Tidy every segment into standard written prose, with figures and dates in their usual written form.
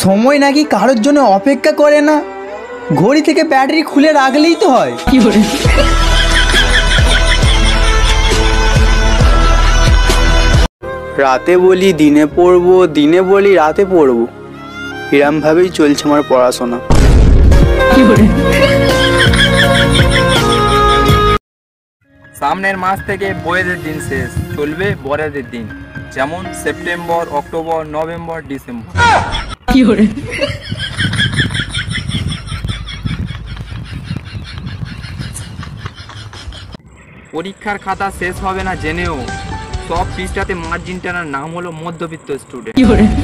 সময় নাকি কারোর জন্য অপেক্ষা করে না, ঘড়ি থেকে ব্যাটারি খুলে রাখলেই তো হয়। রাতে বলি দিনে পড়বো, দিনে বলি রাতে পড়বো, এরম ভাবেই চলছে আমার পড়াশোনা। সামনের মাস থেকে বইয়ের দিন শেষ, চলবে বড়দের দিন, যেমন সেপ্টেম্বর, অক্টোবর, নভেম্বর, ডিসেম্বর। পরীক্ষার খাতা শেষ হবে না জেনেও সব পৃষ্ঠাতে মার্জিন টানার নাম হলো মধ্যবিত্ত স্টুডেন্ট।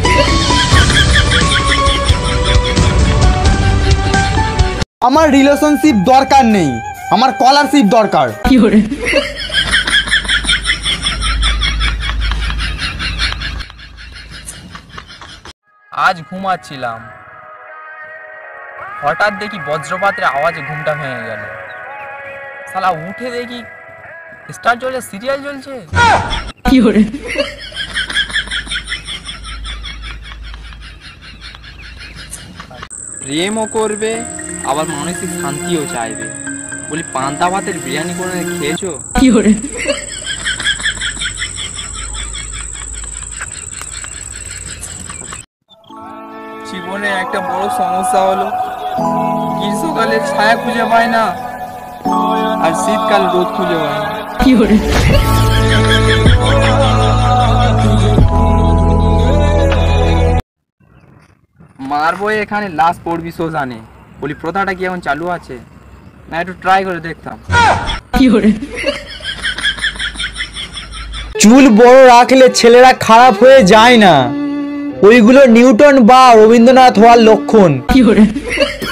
আমার রিলেশনশিপ দরকার নেই, আমার স্কলারশিপ দরকার। আজ ঘুমাচ্ছিলাম, হঠাৎ দেখি বজ্রপাতের আওয়াজে ঘুমটা ভেঙে গেল। শালা উঠে দেখি স্টার চলছে, সিরিয়াল চলছে। প্রেমও করবে আবার মানসিক শান্তিও চাইবে। বলি পান্তা ভাতের বিরিয়ানি করে খেয়েছো? জীবনে একটা বড় সমস্যা হলো গ্রীষ্মকালে ছায়া খুঁজে পায় না, আর শীতকাল রোদ খুঁজে পায় না। মারবো এখানে লাশ পড়বি শ্মশানে। বলি প্রথাটা কি এখন চালু আছে না, একটু ট্রাই করে দেখতাম। চুল বড় রাখলে ছেলেরা খারাপ হয়ে যায় না, ওইগুলো নিউটন বা রবীন্দ্রনাথ হওয়ার লক্ষণ।